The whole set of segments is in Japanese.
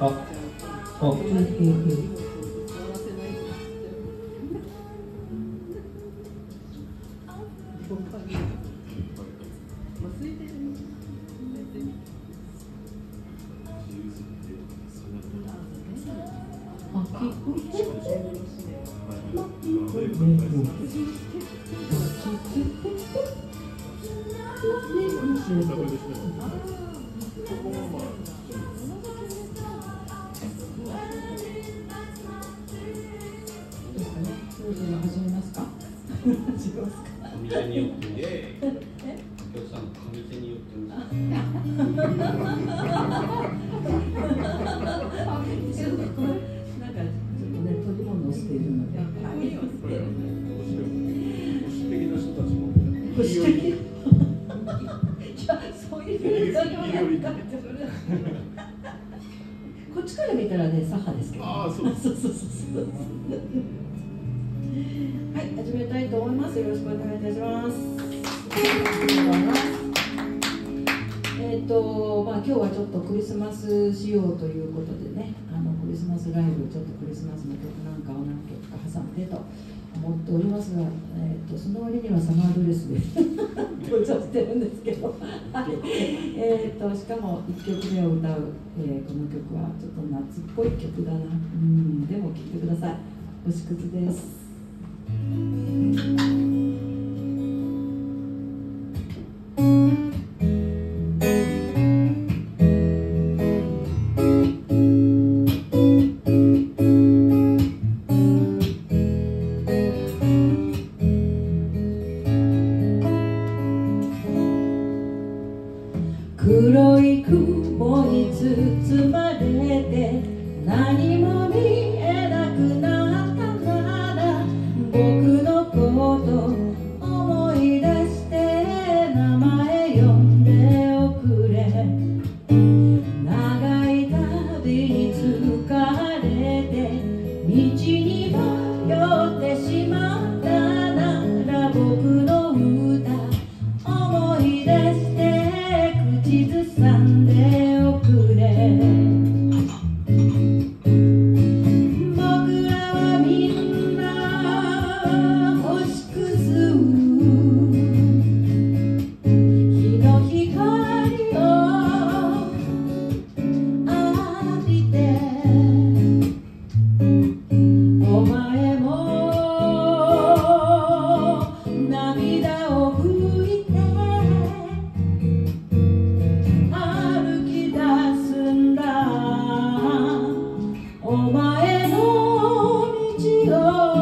こっちから見たらね、左派ですけど。ああ、そうです。はい、始めたいと思います。よろしくお願いいたします。今日はちょっとクリスマス仕様ということでね、クリスマスライブ、ちょっとクリスマスの曲なんかを何曲か挟んでと思っておりますが、その割にはサマードレスで登場してるんですけど、しかも1曲目を歌う、この曲はちょっと夏っぽい曲だな。でも聴いてください。星屑です。黒い雲に包まれて何も見えなくなったなら、僕のこと思い出して名前呼んでおくれ。長い旅に疲れて道に迷ってしまったなら、僕の歌思い出して口ずさんでおくれ。僕らはみんな星屑、日の光を浴びて、お前も涙を拭いて歩き出すんだ、お前の道を。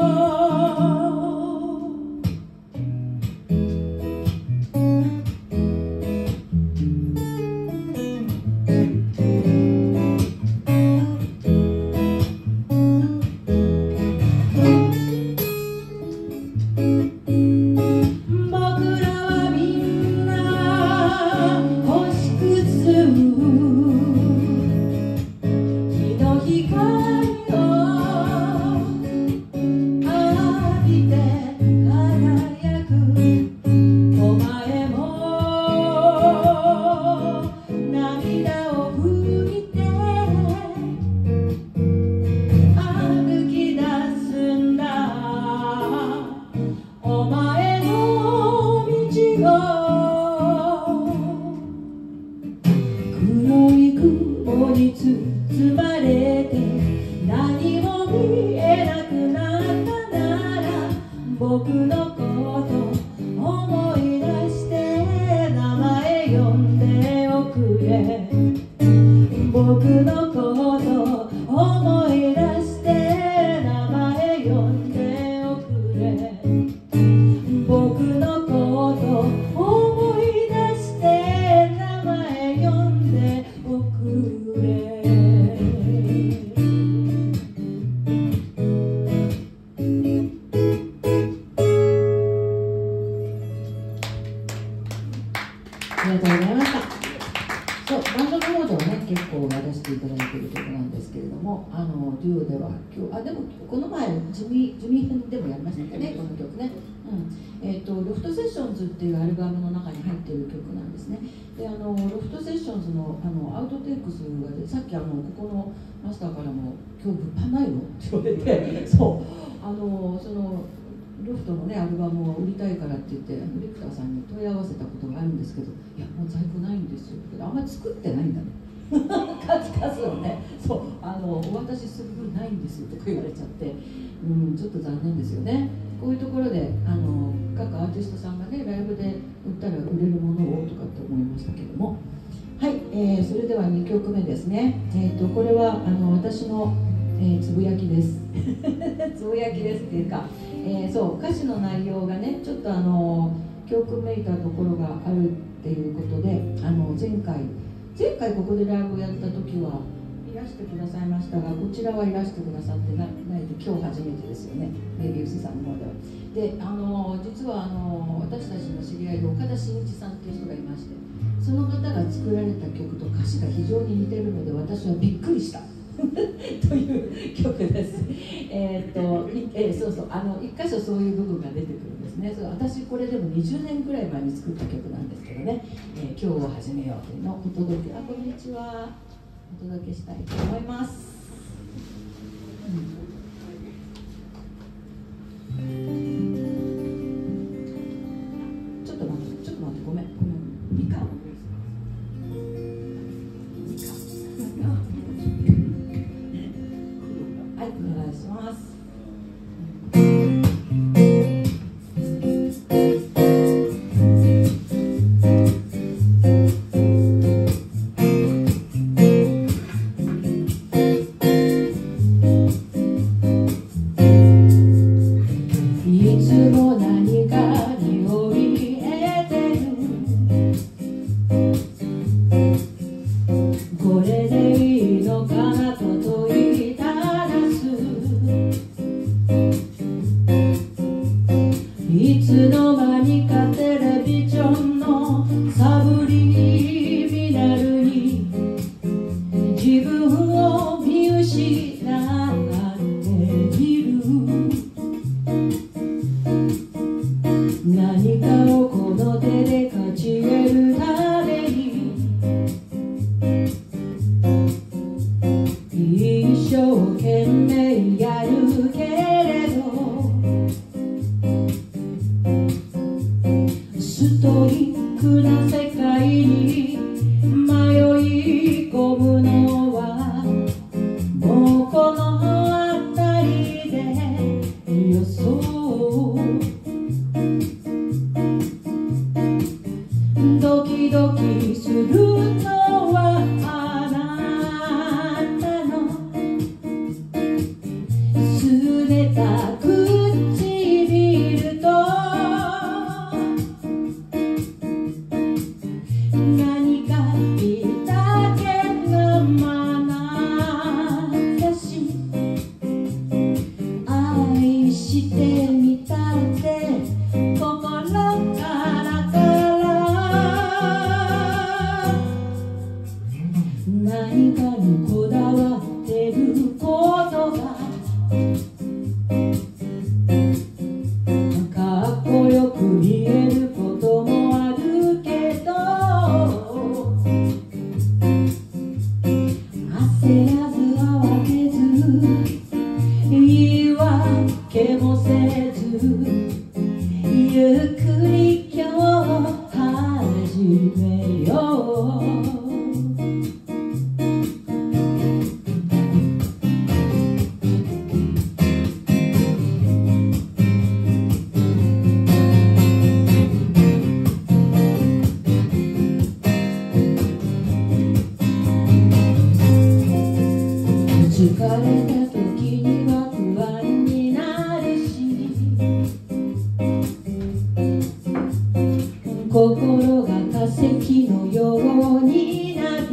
僕らはみんな星屑、日の光を浴びて輝く、お前も涙を拭いて歩き出すんだ、お前の道を。黒い雲に包まれて何も見えなくなったなら、僕のこと思い出して名前呼んでおくれ。僕のこと思い出して名前呼んでおくれ。僕のこと思い出して名前呼んでおくれ。ありがとうございました。そう、バンドの方ではね、結構やらせていただいている曲なんですけれども、 デュオでは今日でもこの前地味編でもやりましたね、この曲ね。ロフトセッションズっていうアルバムの中に入っている曲なんですね。でロフトセッションズのアウトテイクスがで、さっきここのマスターからも「今日物販ないの?」って言われてそうそのロフトのねアルバムを売りたいからって言ってビクターさんに問い合わせたことがあるんですけど「いやもう在庫ないんですよ」ってあんまり作ってないんだね数をね、そうお渡しする分ないんですよとか言われちゃって、ちょっと残念ですよね。こういうところで各アーティストさんがねライブで売ったら売れるものをとかって思いましたけども、はい、それでは2曲目ですね。これは私の、つぶやきですつぶやきですっていうか、そう歌詞の内容がねちょっと教訓めいたところがあるっていうことで前回ここでライブをやった時はいらしてくださいましたが、こちらはいらしてくださってないで今日初めてですよね、メビウスさんの方では。で実は私たちの知り合いで岡田真一さんっていう人がいまして、その方が作られた曲と歌詞が非常に似てるので私はびっくりしたという曲です。そうそう一箇所そういう部分が出てくるんですね。私これでも20年くらい前に作った曲なんですけどね、今日を始めようというのをお届けこんにちはお届けしたいと思います。ちょっと待ってごめんミカはい、お願いします。いつも何かに怯えてる、これでいいのかなと問いただす、いつの間にかテレビジョンのサブリミナルに自分を見失っている、何かをこの手で勝ち得るために一生懸命やるけれど、ストイックな世界に迷い込むのはもうこの辺りで予想、ドキドキするのはあなたの拗ねた唇と何かいいだけの眼差し、愛してみたって心から何かにこだわってることがかっこよく見えることもあるけど、焦らず慌てず言い訳もせずゆっくり今日始めよう。疲れた時には不安になるし、心が化石のようになる、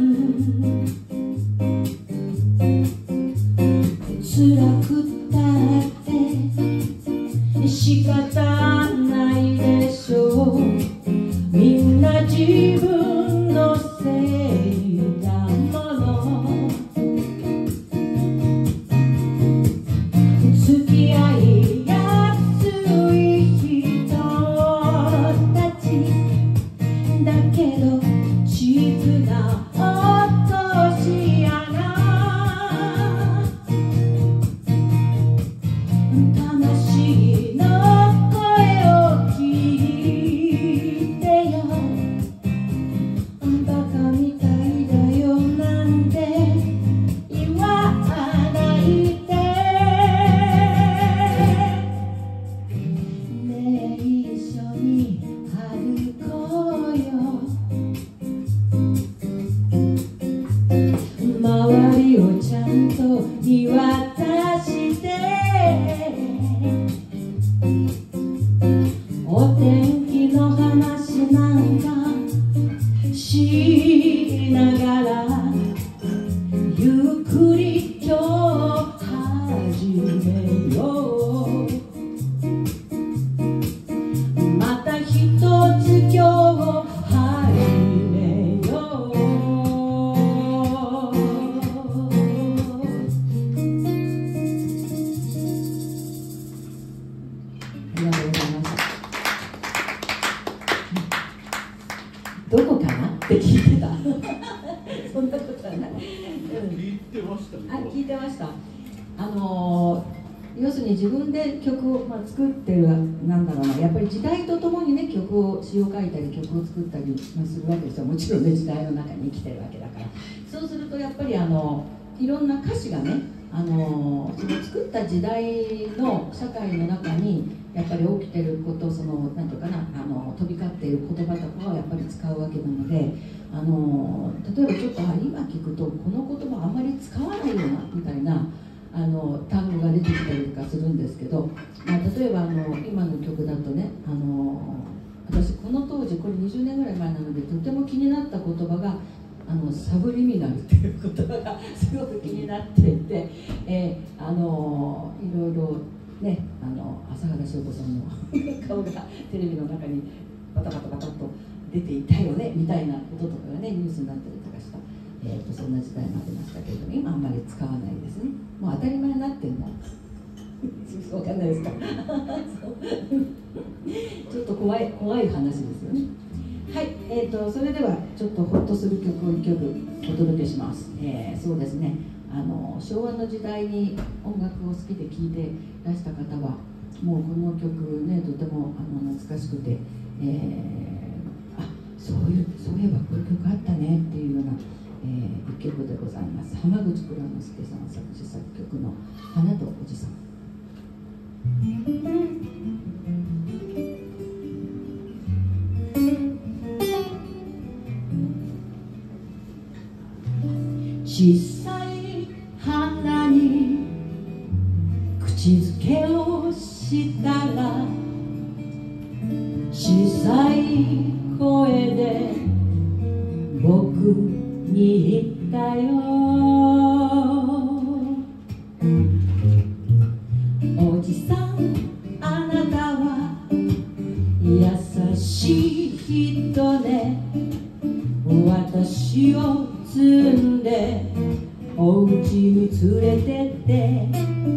辛くったって仕方ないでしょう、みんな自分のせいだもの、 見渡してお天気の話なんかしながらゆっくり今日始めよう。また一つ今日始めよう。ありがとうございます。どこかなって聞いてたそんなことはない。 聞いてましたね。 あ、聞いてました。要するに自分で曲を、作ってる、なんだろうな、やっぱり時代とともにね、曲を詩を書いたり曲を作ったりするわけですよ。もちろんね、時代の中に生きてるわけだから。そうするとやっぱりいろんな歌詞がね、その作った時代の社会の中にやっぱり起きてること、なんていうかな、飛び交っている言葉とかをやっぱり使うわけなので、例えばちょっと今聞くとこの言葉あんまり使わないよなみたいな単語が出てきたりとかするんですけど、例えば今の曲だとね、私この当時これ20年ぐらい前なのでとても気になった言葉がサブリミナルっていう言葉がすごく気になっていて、いろいろね、浅原翔子さんの顔がテレビの中にバタバタバタっと出ていたよねみたいなこととかがねニュースになったりとかした、そんな時代もありましたけれども、今あんまり使わないですね。もう当たり前になってんだわかんないですかちょっと怖い話ですよね。はい、それではちょっとホッとする曲を1曲お届けします。そうですね、昭和の時代に音楽を好きで聴いてらした方はもうこの曲ねとても懐かしくて、そういえばこういう曲あったねっていうような、一曲でございます。浜口蔵之介さん作詞作曲の「花とおじさん」。小さい花に口づけをしたら小さい声で僕に言ったよ。おじさんあなたは優しい人ね。私を積んでお家に連れてって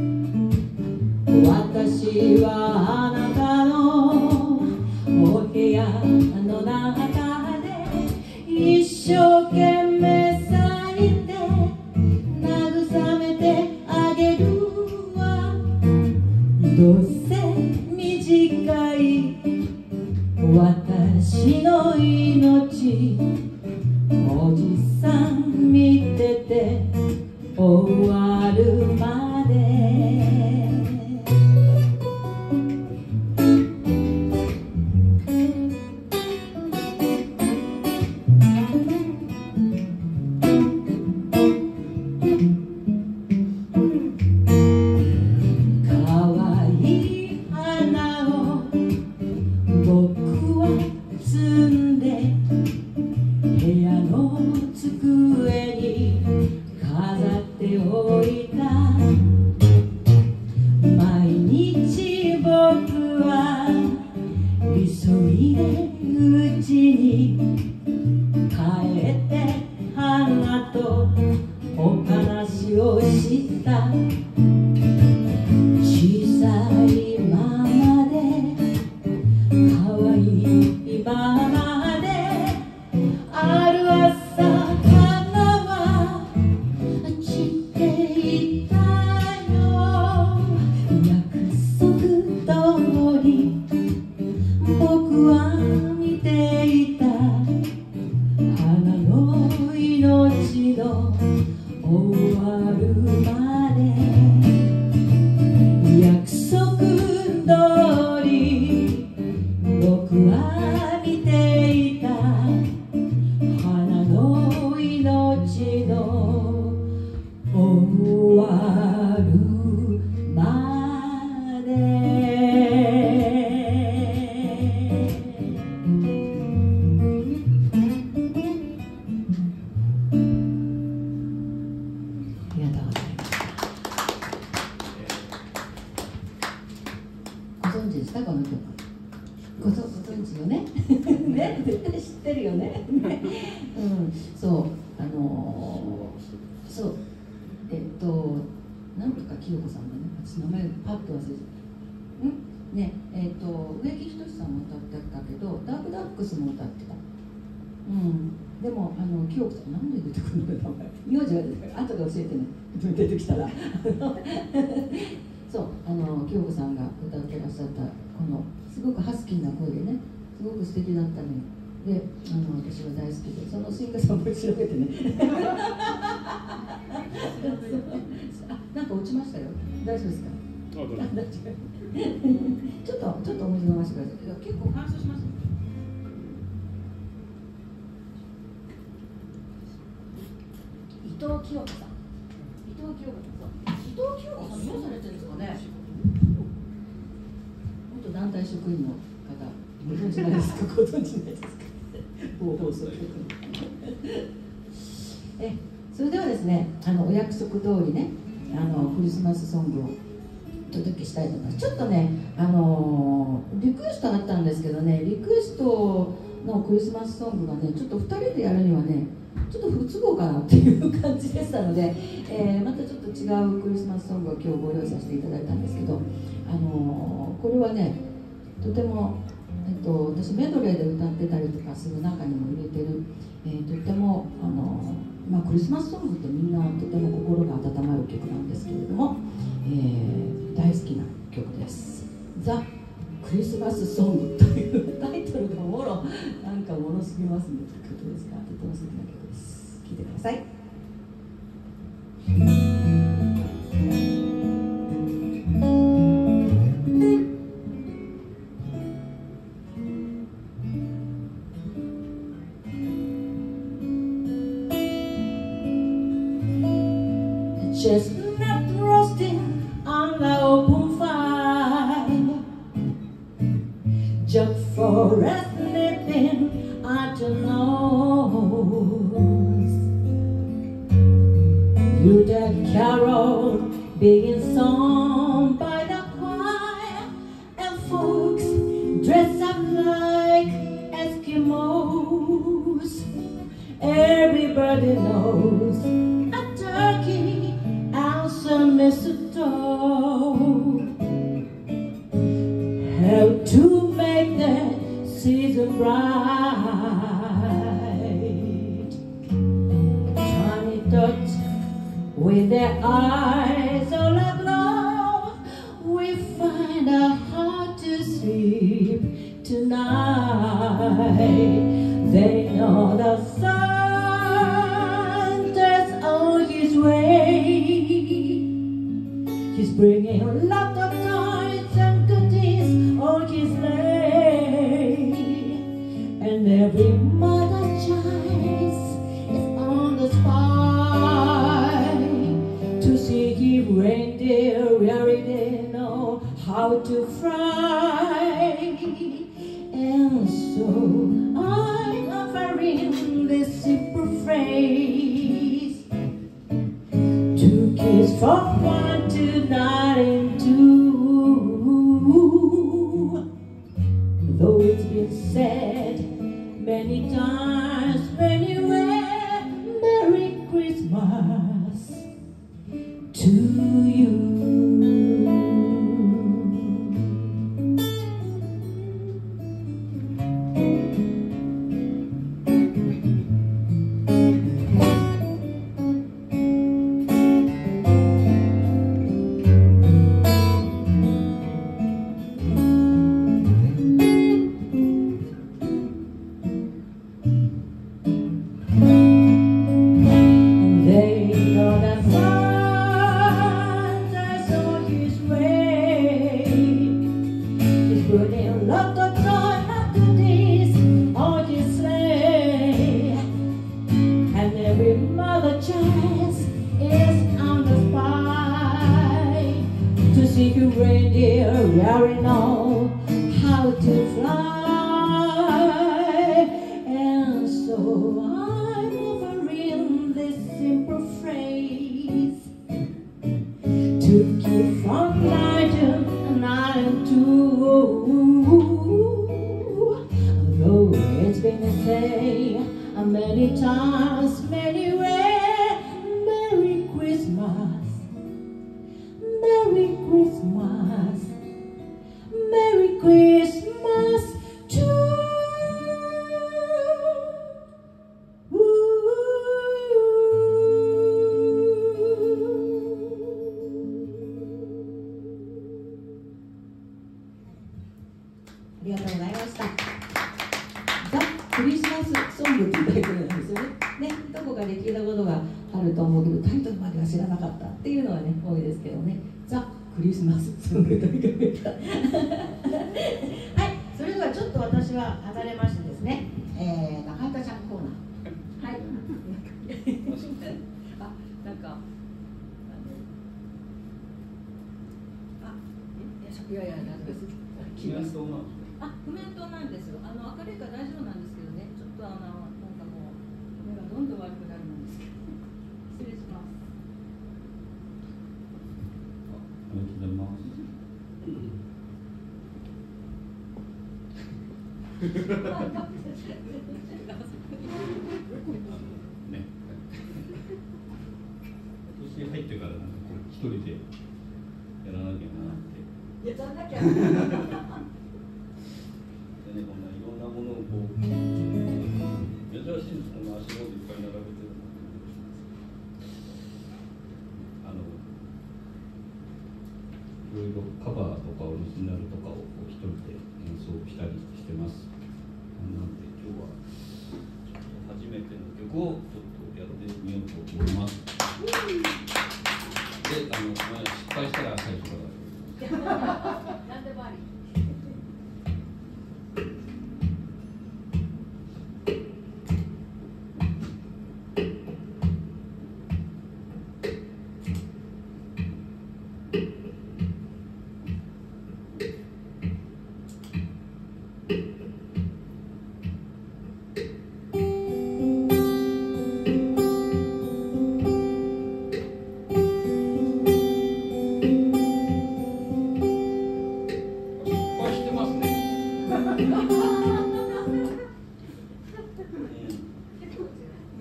私はあなたのお部屋の中で一生懸命咲いて慰めてあげるわ。どうせ短い私の命おじさん見てて終わるまで。可愛い花を僕は摘んで部屋の机に飾っておいた。毎日僕は急いでうちに帰って花とお話をした。小さいままで可愛いままである朝花は散っていたよ。約束通り僕は見ていた。花の命の終わるまで。 存知でしたこの曲？ご存知よねね、絶対知ってるよねうん、そうそうなんとか清子さんだね、私名前パッと忘れてね、植木仁さんも歌ってたけど、ダークダックスも歌ってた。うん、でも清子さんなんで出てくるのよ、名字が出てくる、後で教えてね出てきたらそう清子さんが歌ってらっしゃったこのすごくハスキーな声でね、すごく素敵だったのよ。で私は大好きで、そのシンガーさんも調べてねなんか落ちましたよ、大丈夫ですか？ちょっとお水飲ませてください。結構乾燥します。伊藤清子さん、皆されてるんですかね。元団体職員の方、ご存知ないですか？ご存知ないですか？某放送局それではですね、お約束通りね、クリスマスソングをお届けしたいと思います。ちょっとね、リクエストあったんですけどね、リクエストのクリスマスソングがね、ちょっと2人でやるにはね、ちょっと不都合かなっていう感じでしたので、またちょっと違うクリスマスソングを今日ご用意させていただいたんですけど、これはね、とても、私メドレーで歌ってたりとかする中にも入れてる、とってもクリスマスソングってみんなとても心が温まる曲なんですけれども、大好きな曲です。ザ・クリスマスソングというタイトルがなんかもろすぎますねということですが、とても素敵な曲です。聴いてください。Chestnut roasting on the open fire, just for us living at your nose. You the carol being sung by the choir, and folks dress up like Eskimos. Everybody knows a turkey and some mistletoe help to make that season bright. Tiny tots with their eyes all aglow, we find it hard to sleep tonight. They know the Santa's on his way. He's bringing a lot of toys and goodies on his sleigh, and every mother child is on the spy to see if reindeer really know how to fly. And so I'm offering this simple phrase to kids from 1 to 92. Though it's been said many times, anywhere, Merry Christmas to you. Reindeer really know how to fly, and so I'm offering this simple phrase to keep from 9 to 92. say many times, many ways, Merry Christmas, Merry Christmas, Merry Christmas to you. ありがとうございました。ザ・クリスマスソングっていうタイトルなんですよね。どこかで聞いたことがあると思うけど、タイトルまでは知らなかったっていうのはね、多いですけどね。ザ・クリスマスソングというか。はい、それではちょっと私は離れましてですね、中畑ちゃんコーナー。はい。あ、なんか。いやいや、大丈夫です。 コメントなんですね。 コメントなんですよ。明るいから大丈夫なんですけどね。ちょっとなんかもう目がどんどん悪くなるんですけど。失礼します。 ありがとうございます。ね。今年入ってからなんかこう一人でやらなきゃなって。 やらなきゃ。 でね、こんないろんなものをこう珍しいんです。この足元いっぱい並べてるの。いろいろカバーとかオリジナルとかを一人で演奏したりしてます。なので今日はちょっと初めての曲をちょっとやってみようと思います。で、失敗したら最初から。 なんでもあり。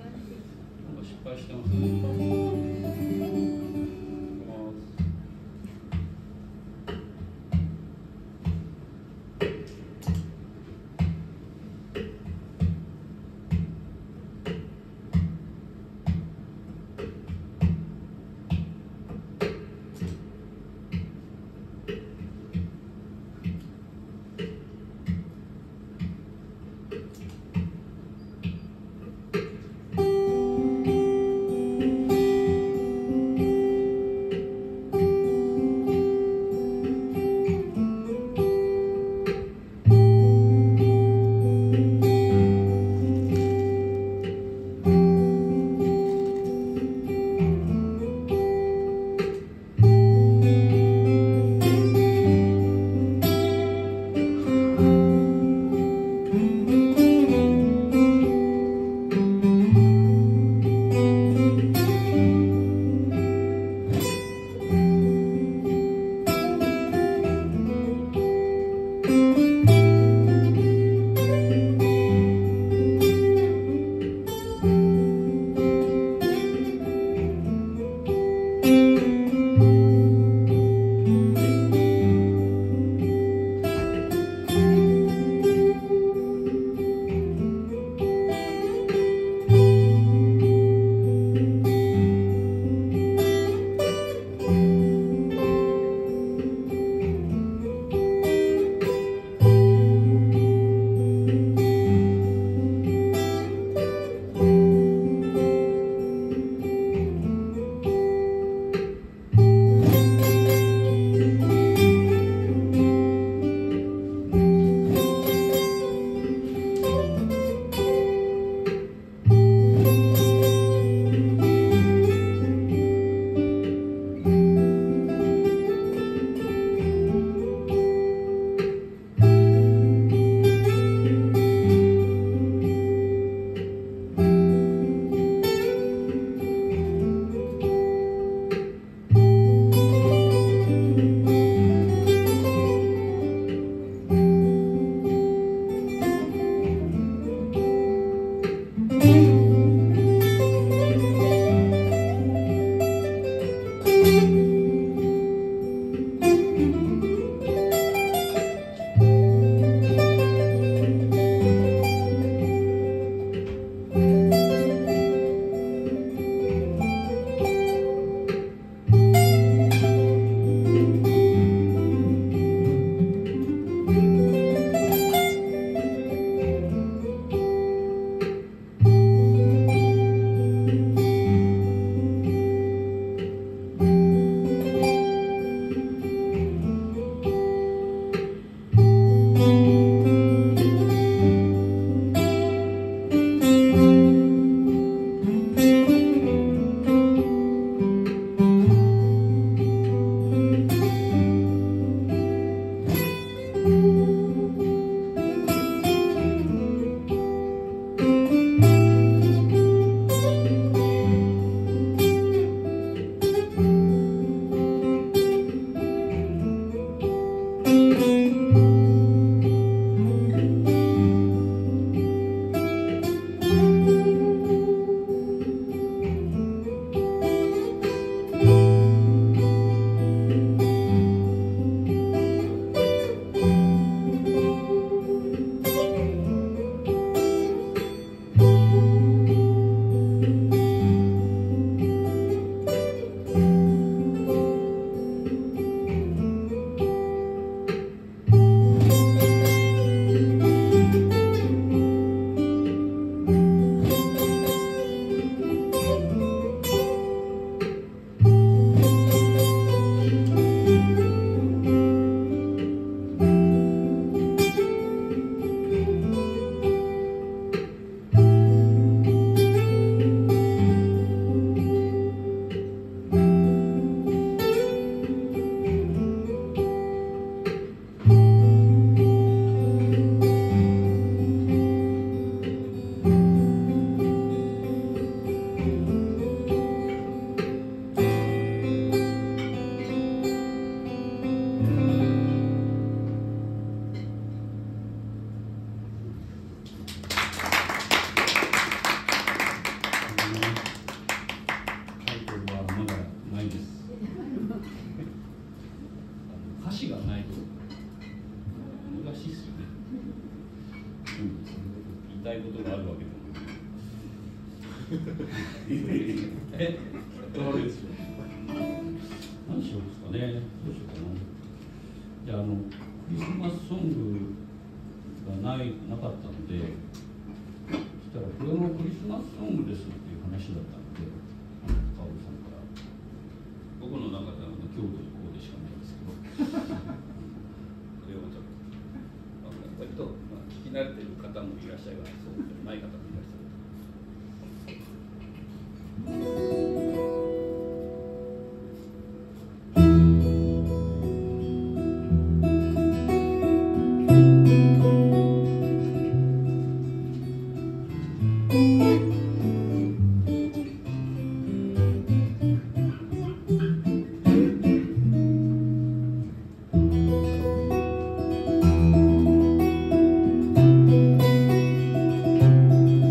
失敗してますね。 歌詞がないと難しいですよね。言いたいことがあるわけでもどうでしょう。何しようですかね。どうしようかな。じゃあクリスマスソングがなかったので、そしたらこれもクリスマスソングですっていう話だったので、カオルさんから僕の中では郷土にこうでしかないんですけど、それをちょっと割と聞き慣れてる方もいらっしゃいます。そうでない方もいらっしゃる。 「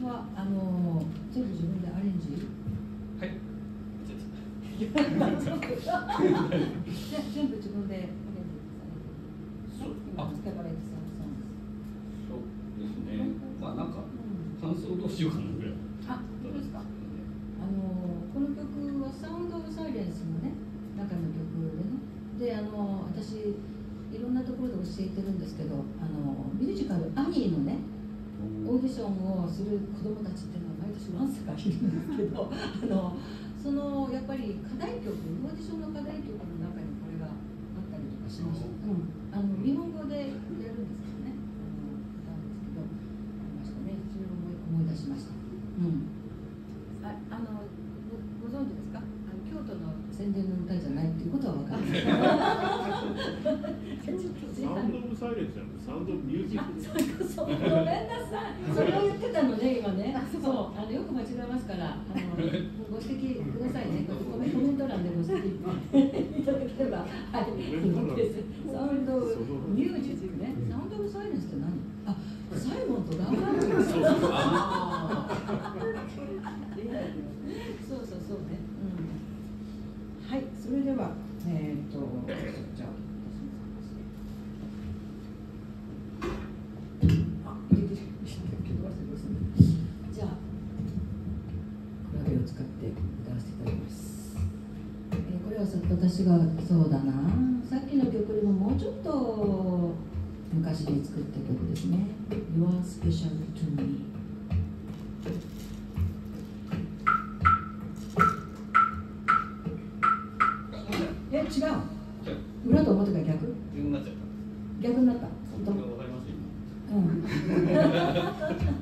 は全部自分でアレンジ。 はい。 全部自分でアレンジされてる。今つけられてそうですね。まあなんか感想どうしようかなぐらい。 あ、本当ですか。この曲はサウンドオブサイレンスのね中の曲でね。で私いろんなところで教えてるんですけど、ミュージカルアニーのねオーディションをする子どもたちっていうのは毎年ワンサがいるんですけど、そのやっぱり課題曲、オーディションの課題曲の中にこれがあったりとかしました。日本語でやるんですけどね、なんですけどありましたね。それを思い出しました。ご存知ですか？京都の宣伝の歌じゃないっていうことは分かる。 サウンドオブサイレンスじゃなくてサウンドオブミュージック。 そうごめんなさい。それを言ってたのね今ね。そうよく間違えますからご指摘くださいね。コメント欄でご指摘いただければはいです。サウンドオブミュージックね。サウンドオブサイレンスって何？あ、サイモンとガーガール。そうね。はい、それではじゃあ。じゃあクラゲを使って歌わせていただきます。これは私がそうだな、さっきの曲でももうちょっと昔に作った曲ですね。You are special to me。違う。裏と表が逆？ 逆になっちゃった。 逆になった。 本当。わかります今。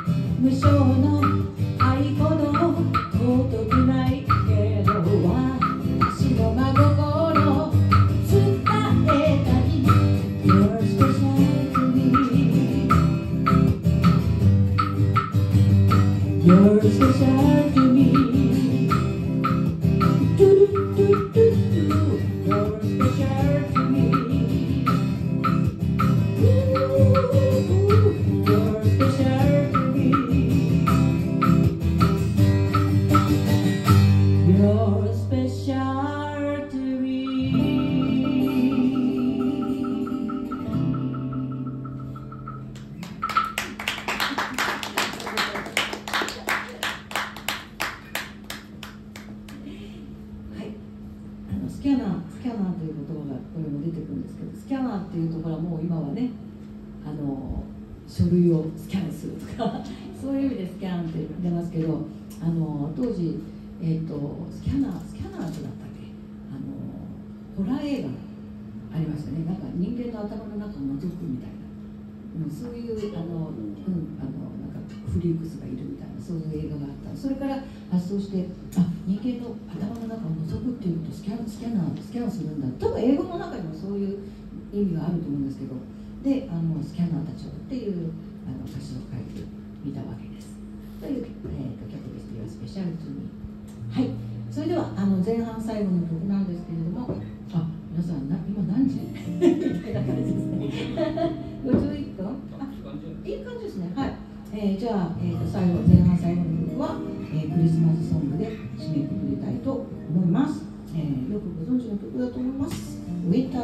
無償の愛ほど尊くないけどスキャナーという言葉がこれも出てくるんですけど、スキャナーっていうところはもう今はね、書類をスキャンするとかそういう意味でスキャンって出ますけど、当時、スキャナーってだったっけ、ホラー映画ありましたね。なんか人間の頭の中を覗くみたいな、そういうなんかフリークスがいるみたいな、そういう映画があった。それから発想して、人間の頭の中を覗くっていうとスキャンするんだ。多分英語の中にもそういう意味があると思うんですけど、でスキャナーたちをっていう歌詞を書いてみたわけです。という、曲です。スペシャルトゥミー。はい。それでは前半最後の曲なんですけれども、皆さん今何時？ってな感じですね。51分？いい感じですね。はい。じゃあ、前半最後の曲は、クリスマスソングで締めくくりたいと思います。よくご存知の曲だと思います。Winter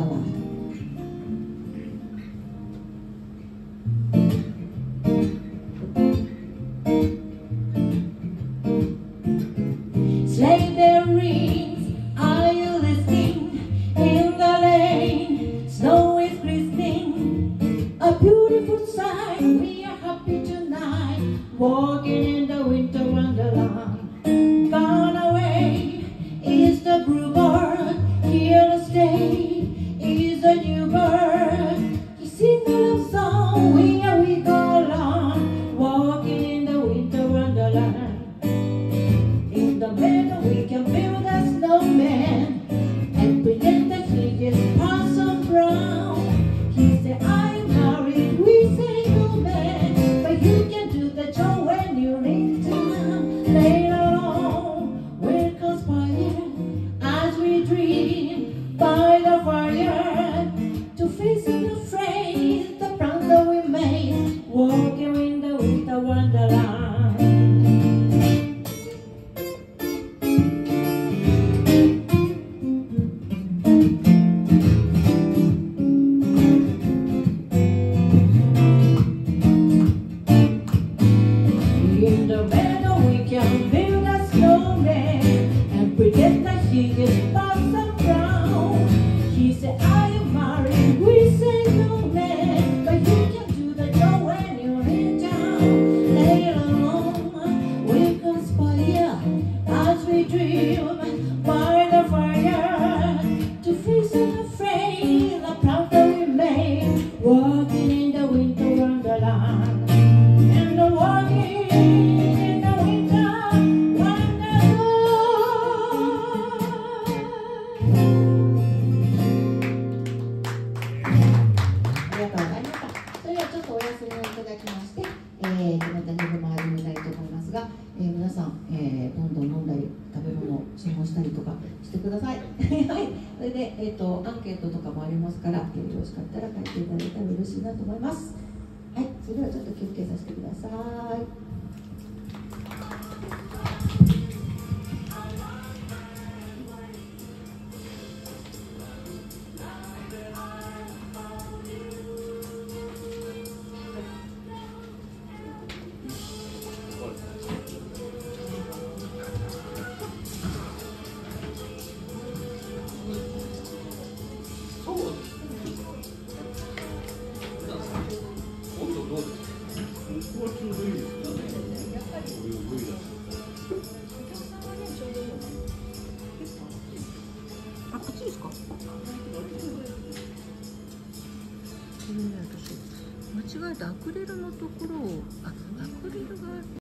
Wonderland。Sleigh bell rings, are you listening? In the lane, snow is glistening. A beautiful sight, we are happy tonight. Walking in the winter wonderland. Gone away is the bluebird, here to stay is the new bird. He sings a love song, we go along. Walking in the winter wonderland. In the meadow we can build a snowman and pretend that he is Parson Brown. He said, I'm married, we say no man, but you can do the job when you're in town. Later on we'll conspire as we dream by the fire to face unafraid the plans that we made, walking in the winter wonderland. In the meadow we can build a snowman and pretend that he is Parson Brown. He said, I am married, we say no man, but you can do the job when you're in town. Later on we conspire as we dream by the fire to face unafraid the plans that we made, walking in the winter wonderland. And the walking in the winter wonderland. ありがとうございました。それではちょっとお休みをいただきまして、また2部も始めたいと思いますが、皆さん、どんどん飲んだり食べ物を注文したりとかしてください。はい。それで、アンケートとかもありますから、よろしかったら書いていただいたら嬉しいなと思います。はい。それではちょっと休憩させてください。 間違えてアクリルのところを